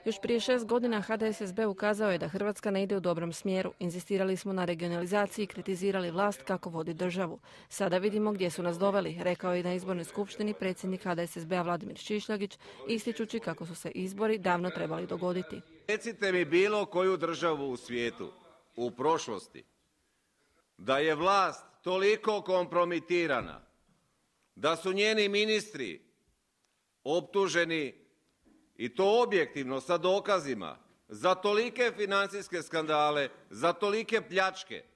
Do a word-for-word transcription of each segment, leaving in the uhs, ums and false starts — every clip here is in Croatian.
Još prije šest godina H D S S B ukazao je da Hrvatska ne ide u dobrom smjeru. Inzistirali smo na regionalizaciji i kritizirali vlast kako vodi državu. Sada vidimo gdje su nas doveli, rekao je na izbornoj skupštini predsjednik H D S S B-a Vladimir Šišljagić, ističući kako su se izbori davno trebali dogoditi. Recite mi bilo koju državu u svijetu, u prošlosti, da je vlast toliko kompromitirana, da su njeni ministri optuženi, i to objektivno, sa dokazima, za tolike financijske skandale, za tolike pljačke,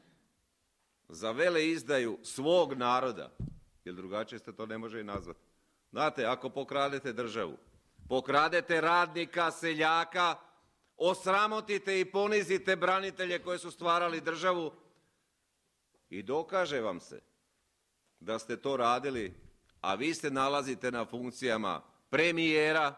za veleizdaju svog naroda, jer drugačije se to ne može i nazvati. Znate, ako pokradete državu, pokradete radnika, seljaka, osramotite i ponizite branitelje koji su stvarali državu i dokaže vam se da ste to radili, a vi se nalazite na funkcijama premijera,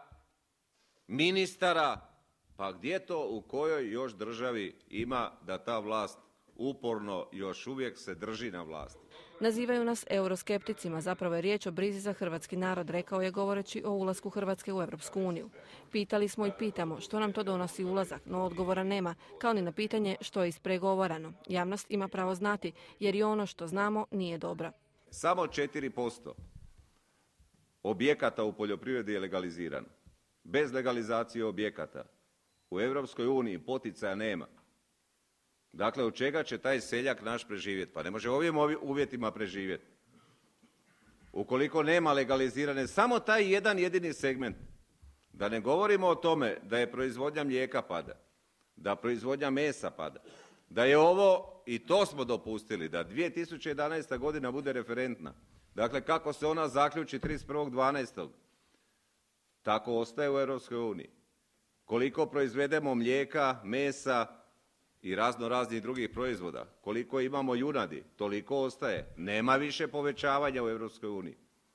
ministara, pa gdje to u kojoj još državi ima da ta vlast uporno još uvijek se drži na vlasti? Nazivaju nas euroskepticima, zapravo je riječ o brizi za hrvatski narod, rekao je govoreći o ulasku Hrvatske u Europsku uniju. Pitali smo i pitamo što nam to donosi ulazak, no odgovora nema, kao ni na pitanje što je ispregovarano. Javnost ima pravo znati, jer i ono što znamo nije dobro. Samo četiri posto objekata u poljoprivredi je legalizirano. Bez legalizacije objekata u Europskoj uniji poticaja nema. Dakle, od čega će taj seljak naš preživjeti? Pa ne može u ovim uvjetima preživjeti. Ukoliko nema legalizirane samo taj jedan jedini segment, da ne govorimo o tome da je proizvodnja mlijeka pada, da proizvodnja mesa pada, da je ovo, i to smo dopustili, da dvije tisuće jedanaesta godina bude referentna. Dakle, kako se ona zaključi trideset prvog dvanaestog tako ostaje u Europskoj uniji. Koliko proizvedemo mlijeka, mesa i razno raznih drugih proizvoda, koliko imamo junadi, toliko ostaje. Nema više povećavanja u Europskoj uniji.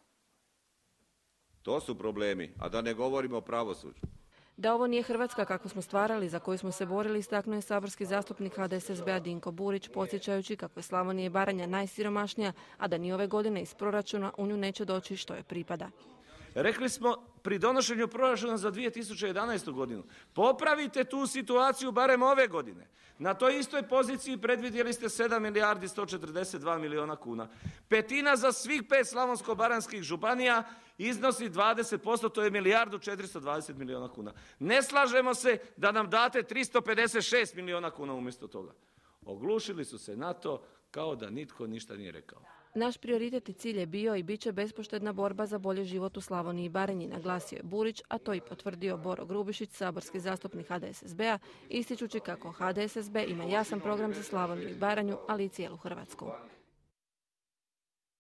To su problemi, a da ne govorimo o pravosuđu. Da ovo nije Hrvatska kako smo stvarali, za koju smo se borili, istaknuo je saborski zastupnik H D S S B-a Dinko Burić, podsjećajući kako je Slavonija i Baranja najsiromašnija, a da ni ove godine iz proračuna u nju neće doći što je pripada. Rekli smo pri donošenju proračuna za dvije tisuće jedanaestu godinu, popravite tu situaciju barem ove godine. Na toj istoj poziciji predvidjeli ste sedam milijardi sto četrdeset dva milijuna kuna. Petina za svih pet slavonsko-baranjskih županija iznosi dvadeset posto, to je milijardu četiristo dvadeset milijuna kuna. Ne slažemo se da nam date tristo pedeset šest milijuna kuna umjesto toga. Oglušili su se na to kao da nitko ništa nije rekao. Naš prioritet i cilj je bio i bit će bespoštedna borba za bolji život u Slavoniji i Baranji, naglasio je Burić, a to i potvrdio Boro Grubišić, saborski zastupnik H D S S B-a, ističući kako H D S S B ima jasan program za Slavoniju i Baranju, ali i cijelu Hrvatsku.